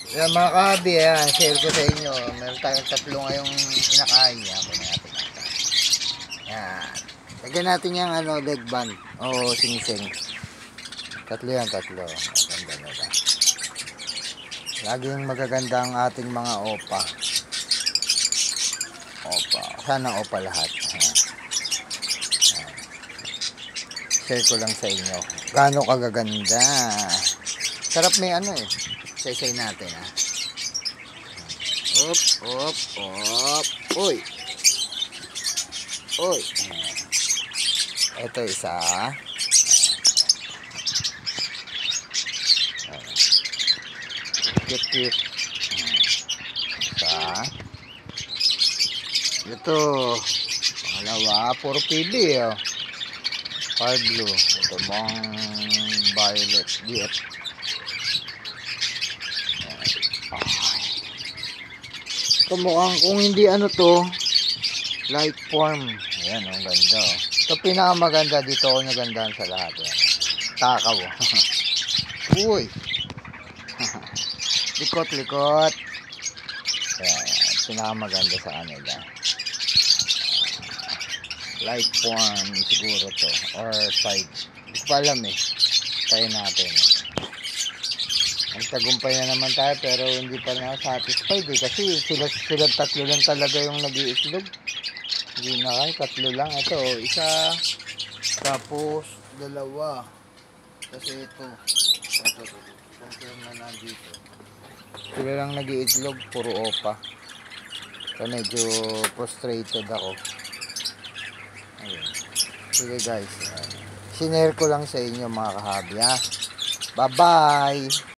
Yan mga kahabi, yan, share ko sa inyo. Meron tayong tatlo ngayong inakain niya. Ako na natin ata. Yan. Lagyan natin yung leg band o sing-sing. Tatlo yan, tatlo. Maganda na ba? Laging magaganda ang ating mga opa. Opa. Sana opa lahat. Yan. Share ko lang sa inyo. Gaano kagaganda. Sarap may Say natin ha. Op, op, op. Uy. Uy. Ito isa. Cute, cute. Isa. Ito. Pangalawa. Puro PB oh. Fire blue. Ito mong violet. DF. Ito mukhang kung hindi light form. Ayan, ang ganda oh. Ito pinakamaganda dito ako nagandahan sa lahat. Ayan. Takaw. Uy. Likot-likot. Ayan, pinakamaganda sa kanila. Light form siguro to. Or side. Hindi ko alam eh. Try natin. Nagtagumpay na naman tayo pero hindi pa na satisfied eh. Kasi sila tatlo lang talaga yung nag-iitlog. Hindi na kayo, tatlo lang. Ito, isa. Tapos, dalawa. Kasi ito. Confirm na nandito. Sila lang nag-iitlog, puro opa. So, medyo frustrated ako. Ayun. Sige guys. Sinare ko lang sa inyo mga kahabi ha. Bye-bye!